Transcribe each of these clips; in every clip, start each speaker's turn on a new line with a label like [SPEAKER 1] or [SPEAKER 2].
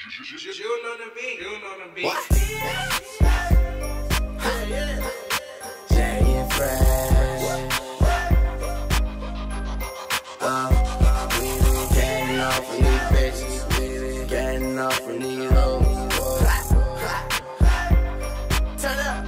[SPEAKER 1] June on the beat. June on the beat.
[SPEAKER 2] What? Jay and Fresh. We been getting off from these bitches. We been getting off from these hoes. Turn up.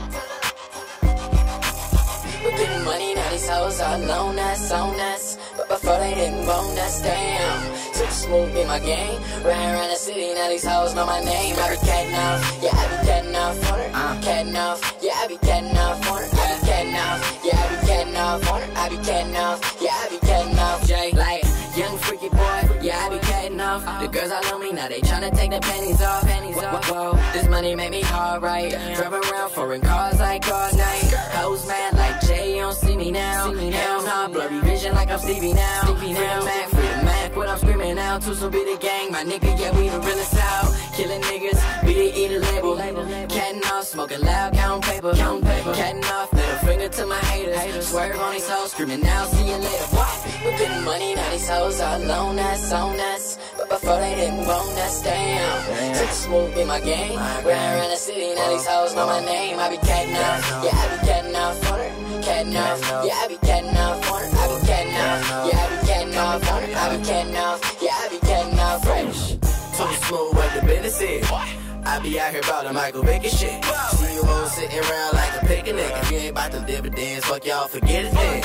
[SPEAKER 3] We're getting money, now these hoes all on us. But before they didn't bone us down. Took smooth in my game. Ran around the city, now these hoes know my name. I be catting off, yeah, I be catting off on her. Catting off, yeah, I be catting off on her. I be catting off, yeah, I be catting off on her. I be catting off, yeah, I be catting off. Jay, like, young freaky boy, yeah, I be catting off. The girls all on me, now they tryna take the panties off. Whoa, this money make me hard, right? Drive around foreign cars like all night. Hoes mad like Jay, you don't see me now. Hell nah, blurry vision like I'm Stevie now. Free the Mac, what I'm screaming out to, so be the gang. My nigga, yeah, we the realest out. Killing niggas, be the eater label. Catting off, smoking loud, count paper. Catting off, middle finger to my haters. Swerve on these hoes, screaming out, see you later. What? We're getting money, now these hoes all on us. But before they didn't bone us down. Took smooth in my game. Ran around the city, now these hoes know my name. I be catting off, yeah, I be catting off on her. Catting off, yeah, I be catting off on her. I be catting off, yeah, I be catting off on her. I be catting off, yeah, I be catting off fresh.
[SPEAKER 2] Too smooth what the business is. I be out here about the Michael Vick shit. See you all sitting around like a picnic. If you ain't about them dividends, fuck y'all, forget it then.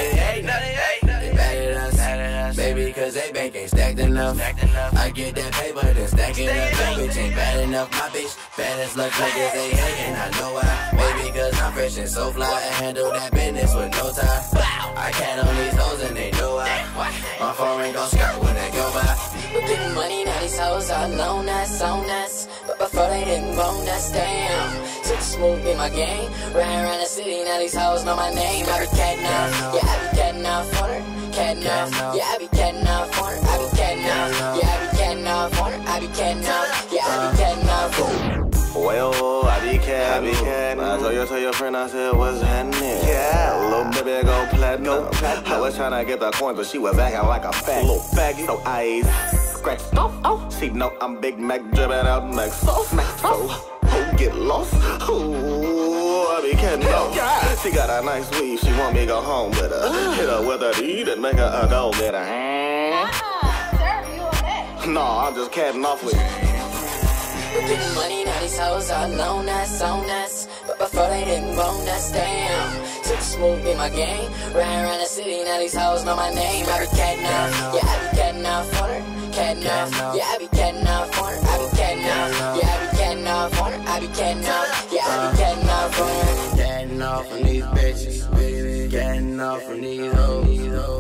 [SPEAKER 2] 98, they mad at us, baby, cause they bank ain't stacked enough. I get that paper, then stack it up. That bitch ain't bad enough, my bitch bad as luck, niggas they hating, I know why. Baby, cause I'm fresh and so fly, I handle that business with no time. I cat on these hoes and they know why. My phone ain't gon' skirt when they go by.
[SPEAKER 3] We're getting money, now these hoes all on us. But before they didn't bone us down. Took smooth in my game. Ran around the city, now these hoes know my name. I be catting off, yeah, I be catting off on her. Catting off, yeah, I be catting off on her. I be catting off, yeah, I be catting off on her. I be catting off, yeah, I be catting off on her.
[SPEAKER 4] Well, I be catting. I told your friend, I said, what's happening? Yeah, little baby go platinum. I was trying to get the coins, but she was acting like a fat little faggot. So I scratched off. She know I'm Big Mac dripping out Mac sauce. Oh, get lost. Ooh, I be catting off. She got a nice weave, she want me to go home with her. Hit her with a D and make her go get her.
[SPEAKER 5] Sir, you okay?
[SPEAKER 4] No, I'm just catting off with you.
[SPEAKER 3] We're getting money, now these hoes all on us. But before they didn't bone us down. Took smooth in my game. Ran around the city, now these hoes know my name. I be catting off, yeah, I be catting off on her. Catting off, yeah, I be catting off on her. I be catting off, yeah, I be catting off on her. I be catting off, yeah, I be catting off on her.
[SPEAKER 2] Getting off from these bitches, getting off from these hoes.